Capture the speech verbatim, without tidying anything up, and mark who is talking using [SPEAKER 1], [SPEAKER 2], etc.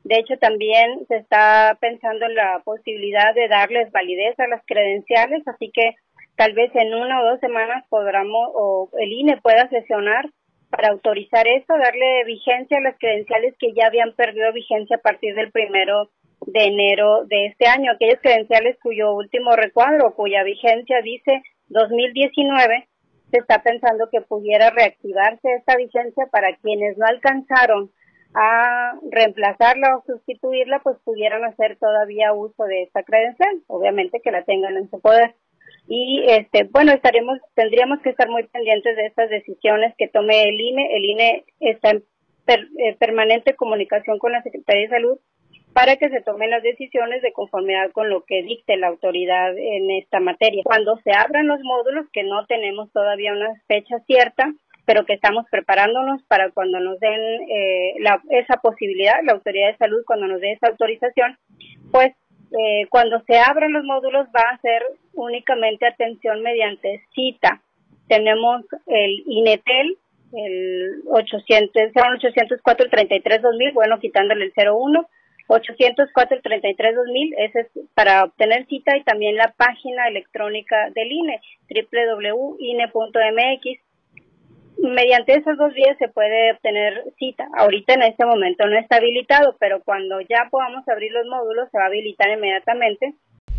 [SPEAKER 1] De hecho, también se está pensando en la posibilidad de darles validez a las credenciales, así que tal vez en una o dos semanas podamos, o el I N E pueda sesionar para autorizar esto, darle vigencia a las credenciales que ya habían perdido vigencia a partir del primero de enero de este año. Aquellas credenciales cuyo último recuadro, cuya vigencia dice dos mil diecinueve, se está pensando que pudiera reactivarse esta vigencia para quienes no alcanzaron a reemplazarla o sustituirla, pues pudieran hacer todavía uso de esta credencial, obviamente que la tengan en su poder. Y este, bueno, estaremos, tendríamos que estar muy pendientes de estas decisiones que tome el I N E. El I N E está en per, eh, permanente comunicación con la Secretaría de Salud para que se tomen las decisiones de conformidad con lo que dicte la autoridad en esta materia. Cuando se abran los módulos, que no tenemos todavía una fecha cierta, pero que estamos preparándonos para cuando nos den eh, la, esa posibilidad, la autoridad de salud cuando nos dé esa autorización, pues eh, cuando se abran los módulos va a ser únicamente atención mediante cita. Tenemos el INETEL, el ochocientos, cero ochocientos cuatro treinta y tres dos mil, bueno, quitándole el cero uno, ochocientos cuatro treinta y tres dos mil, ese es para obtener cita, y también la página electrónica del I N E, doble u doble u doble u punto i n e punto m x. Mediante esas dos vías se puede obtener cita. Ahorita en este momento no está habilitado, pero cuando ya podamos abrir los módulos se va a habilitar inmediatamente